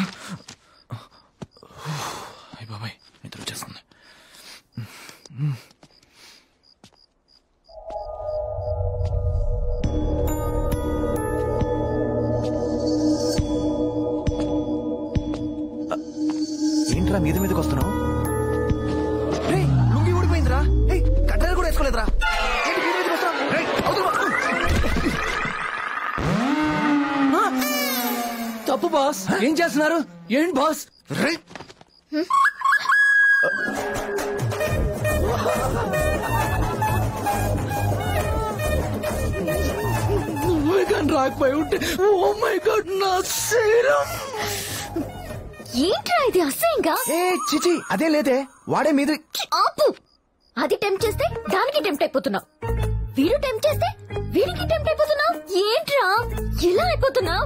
అయ్య బాబాయ్ నిద్ర వచ్చేస్తుంది. ఏంట్రా మీద మీదకి వస్తున్నావు? లుంగి ఊడిపోయిందిరా. కట్టెలు కూడా వేసుకోలేదురా. తప్పు బాస్. ఏం చేస్తున్నారు? ఏంటి బాస్? రాకపోయి ఉంటే ఓ మై గాడ్ నా శరీరం. ఏంట్రా ఇది అసహ్యంగా? చిచి అదే లేదే, వాడే మీద. ఆపు. అది టెంప్ట్ చేస్తే దానికి టెంప్ట్ అయిపోతున్నావు. వీడు టెంప్ట్ చేస్తే వీడికి టెంప్ట్ అయిపోతున్నావు. ఏంట్రా ఇలా అయిపోతున్నావు?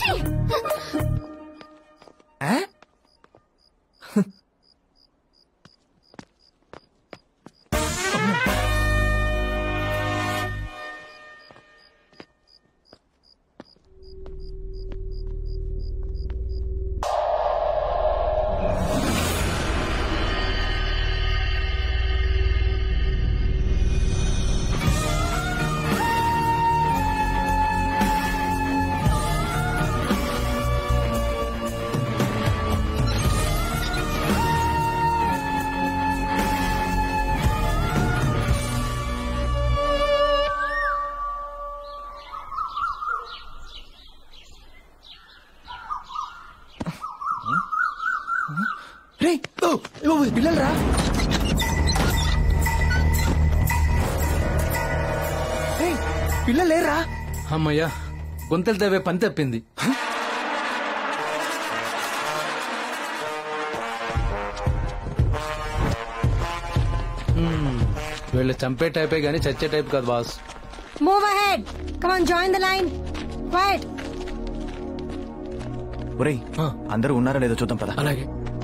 పిల్లలరా, పిల్లలు లేరా? అమ్మయ్యా, గొంతలు తవ్వే పని తప్పింది. వీళ్ళు చంపే టైపే గానీ చచ్చే టైప్ కాదు boss. Move ahead. Come on, join the line. Quiet. ఒరేయ్, అందరూ ఉన్నారా లేదో చూద్దాం పద. అలాగే.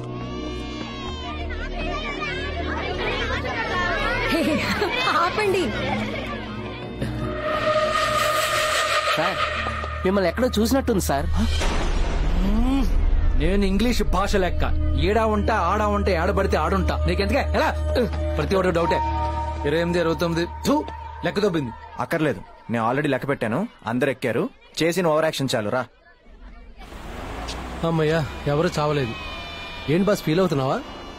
ఆపండి. సార్, మిమ్మల్ని ఎక్కడో చూసినట్టుంది సార్. నేను ఇంగ్లీష్ భాష లెక్క ఏడా ఉంటా ఆడా ఉంటే ఏడబడితే ఆడుంటా. నీకెందుకే ఎలా? ప్రతి ఒక్కటి డౌటే. 28, 29 లెక్క దొబ్బింది. అక్కర్లేదు, నేను ఆల్రెడీ లెక్క పెట్టాను. అందరు ఎక్కారు. చేసిన ఓవర్ యాక్షన్ చాలు రా. అమ్మయ్యా, ఎవరు చావలేదు. ఏంటి బాస్, ఫీల్ అవుతున్నావా?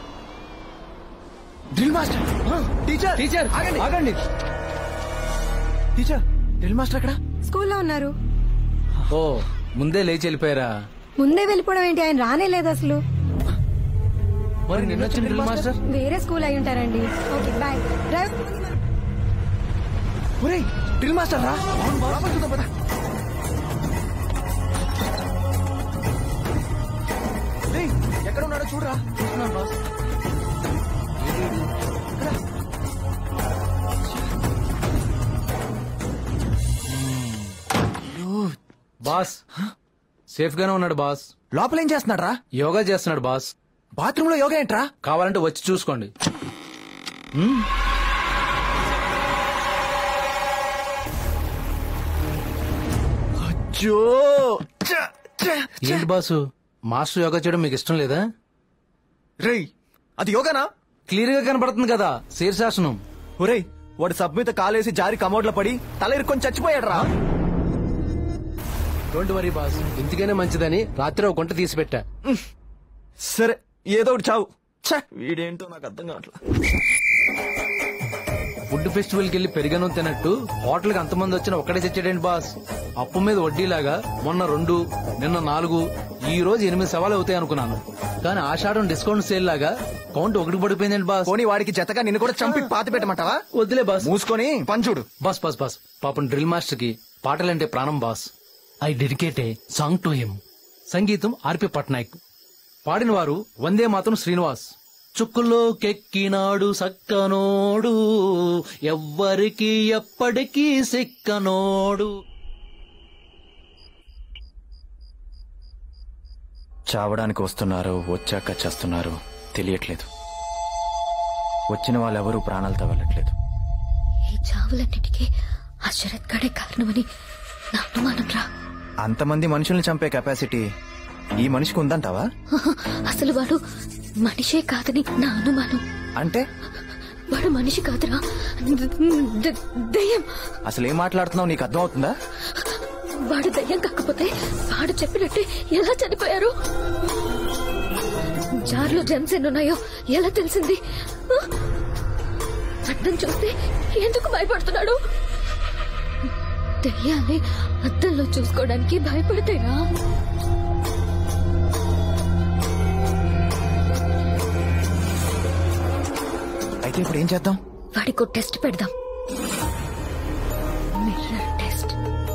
Drill master. టీచర్ టీచర్ ఆగండి. టీచర్, డ్రిల్ మాస్టర్ ఎక్కడ? స్కూల్లో ఉన్నారు. ఓ, ముందే లేచి వెళ్ళిపోయారా? ముందే వెళ్ళిపోవడం ఏంటి? ఆయన రానే లేదు అసలు. మరి నిన్న వచ్చిన డ్రిల్ మాస్టర్ వేరే స్కూల్ అయి ఉంటారండి. Okay boy. డ్రైవ్. ఒరేయ్, డ్రిల్ మాస్టర్ రా. ఎక్కడ ఉన్నాడో చూడరా. బాస్ సేఫ్ గానే ఉన్నాడు బాస్. లోపల ఏం చేస్తున్నాడు రా? యోగా చేస్తున్నాడు బాస్. బాత్రూమ్ లో యోగా ఏంట్రా? కావాలంటే వచ్చి చూసుకోండి. ఏంటి బాసు, మాస్టర్ యోగా చేయడం మీకు ఇష్టం లేదా? రేయ్, అది యోగానా? క్లియర్ గా కనపడుతుంది కదా, శీర్షాసనం. ఒరేయ్, వాడు సబ్ మీద కాలేసి జారి కమోడ్లో పడి తల ఇరుక్కొని చచ్చిపోయాడు రా. డోంట్ వరీ బాస్, ఇంటికైనా మంచిదని రాత్రి ఒక గుంట తీసి పెట్టా. సరే, ఏదో ఒకటి చావు. వీడేంటో నాకు అర్థం కావట్లేదు. ఫుడ్ ఫెస్టివల్ కి వెళ్ళి పెరిగను తినట్టు హోటల్ కి అంతమంది వచ్చినా ఒక్కడే చచ్చాడండి బాస్. అప్పు మీద వడ్డీలాగా మొన్న 2, నిన్న 4, ఈ రోజు 8 సవాలు అవుతాయి అనుకున్నాను. కానీ ఆషాఢం డిస్కౌంట్ సేల్ లాగా కౌంట్ 1 పడిపోయిందండి బాస్. పోనీ వాడికి జతగా నిన్ను కూడా చంపి పాతి పెట్టమంటావా? వద్దులే బాస్, మూసుకొని పంచుడు. బాస్ బాస్ బాస్, పాపం డ్రిల్ మాస్టర్ కి పాటలంటే ప్రాణం boss. I dedicate a song to him. సంగీతం ఆర్పి పట్నాయక్, పాడిన వారు వందే మాతరం శ్రీనివాస్. చుక్కులో కెక్కినాడు సక్కనోడు, ఎవ్వరికి ఎప్పటికీ సిక్కనోడు. చావడానికి వస్తున్నారు, వచ్చాక చేస్తున్నారు తెలియట్లేదు. వచ్చిన వాళ్ళెవరూ ప్రాణాలతో వెళ్ళట్లేదు. ఈ చావులన్నిటికీ ఆ శరత్ గడే కారణమని నా అనుమానం రా. అంతమంది మనుషుల్ని చంపే కెపాసిటీ ఈ మనిషికి ఉందంటావా? అసలు వాడు మనిషే కాదని నా అనుమానం. అంటే వాడు మనిషి కాదురా, దెయ్యం. అసలు ఏం మాట్లాడుతున్నావు, నీకు అర్థం అవుతుందా? వాడు దయ్యం కాకపోతే వాడు చెప్పినట్టే ఎలా చనిపోయారు? జార్లో జెమ్స్ ఎన్నున్నాయో ఎలా తెలిసింది? అద్దం చూస్తే ఎందుకు భయపడుతున్నాడు? దయ్యాన్ని అద్దంలో చూసుకోవడానికి భయపడతారా? అయితే ఇప్పుడు ఏం చేద్దాం? వాడికో టెస్ట్ పెడదాం. Mirror test.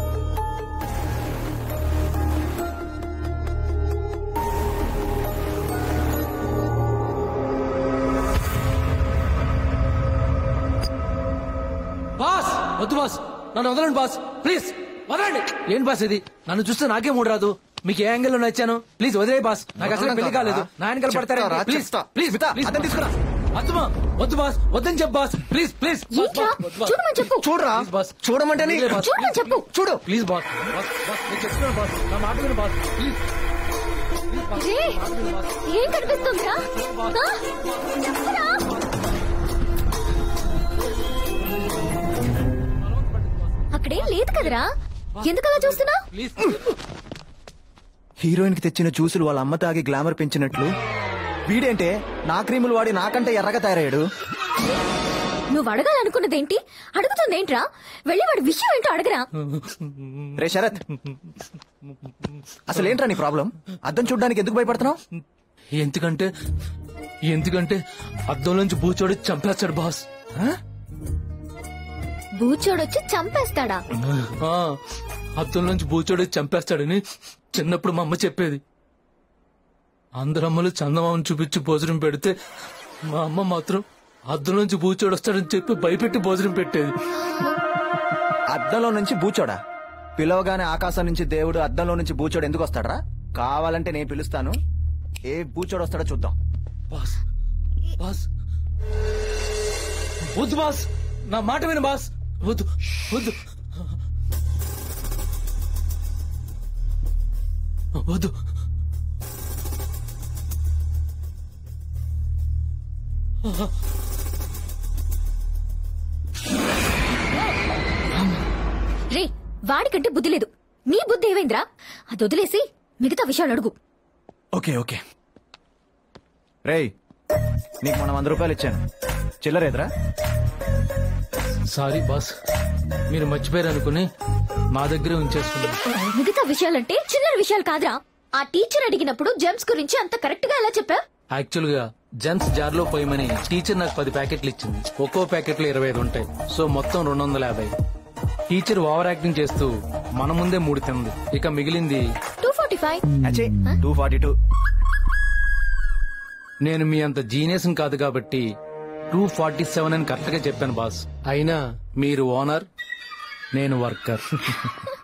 బాస్ వద్దు బాస్, నన్ను వదలండి బాస్, ప్లీజ్ వదలండి. ఏంటి బాస్ ఇది? నన్ను చూస్తే నాకే మూడు రాదు. మీకు ఏ యాంగిల్ లో నచ్చాను? ప్లీజ్ వదిలే బాస్, నాకు అసలు పెళ్లి కాలేదు. నా వెనకాల పడతారా? ప్లీజ్ ప్లీజ్ ప్లీజ్ తీసుకురా. వద్దుమా, వద్దు బాస్, వద్దని చెప్పు బాస్, ప్లీజ్ ప్లీజ్. ఏంట్రా? చూడమని చెప్పు. చూడరా, బాస్ చూడమంటే చూడమని చెప్పు. చూడు. ప్లీజ్ బాస్, బాస్ బాస్ నేను చెప్తున్నాను బాస్, నా మాట విను బాస్, ప్లీజ్. రే, ఏం కనిపిస్తుందిరా? చెప్పురా. అక్కడేం లేదు కదరా, ఎందుకలా చూస్తున్నా? ప్లీజ్ హీరోయిన్ కి తెచ్చిన జ్యూసులు వాళ్ళ అమ్మ తాగి గ్లామర్ పెంచినట్లు వీడేంటే నా క్రీములు వాడి నాకంటే ఎర్రగా తయారయ్యాడు. నువ్వు అడగాలనుకున్నదేంటి? అడుగుతుందేంట్రా? వెళ్ళి వాడి విషయం ఏంటో అడగరా. రే శరత్, అసలేంట్రా నీ ప్రాబ్లం? అద్దం చూడ్డానికి ఎందుకు భయపడుతున్నావు? ఎందుకంటే ఎందుకంటే అద్దంలోంచి బూచోడి చంపేస్తాడు బాస్. బూచోడొచ్చి చంపేస్తాడా? ఆ, అద్దంలోంచి బూచోడి చంపేస్తాడని చిన్నప్పుడు మా అమ్మ చెప్పేది. అందరమ్మలు చందమామను చూపించి భోజనం పెడితే మా అమ్మ మాత్రం అద్దంలోంచి బూచోడు వస్తాడని చెప్పి భయపెట్టి భోజనం పెట్టేది. అద్దంలో నుంచి బూచోడా? పిలవగానే ఆకాశం నుంచి దేవుడు అద్దంలో నుంచి బూచోడు ఎందుకు వస్తాడరా? కావాలంటే నేను పిలుస్తాను, ఏ బూచోడు వస్తాడో చూద్దాం. బాస్ బాస్ వద్దు బాస్, నా మాట విను బాస్, వద్దు వద్దు వద్దు. రే, వాడికంటే బుద్ధి లేదు. నీ బుద్ధి ఏమైందిరా? అది వదిలేసి మిగతా విషయాలు అడుగు. Okay okay. రేయ్, నీకు మనం 100 రూపాయలు ఇచ్చాను, చిల్లరేద్రా? సారీ బాస్, మీరు మర్చిపోయారు అనుకుని మా దగ్గరే ఉంచేసుకున్నాను. మిగతా విషయాలంటే చిల్లర విషయాలు కాదురా. ఆ టీచర్ అడిగినప్పుడు జెమ్స్ గురించి అంత కరెక్ట్ గా ఎలా చెప్పా? యాక్చువల్ గా జెమ్స్ జార్ లో పోయమని టీచర్ నాకు 10 ప్యాకెట్లు ఇచ్చింది. ఒక్కో ప్యాకెట్ లో 25 ఉంటాయి. సో మొత్తం 250. టీచర్ ఓవర్ యాక్టింగ్ చేస్తూ మన ముందే 3 తింది. ఇక మిగిలింది 245. అచ్చే 242. నేను మీ అంత జీనియస్ కాదు కాబట్టి 247 అని కరెక్ట్ గా చెప్పాను బాస్. అయినా మీరు ఓనర్, నేను వర్కర్.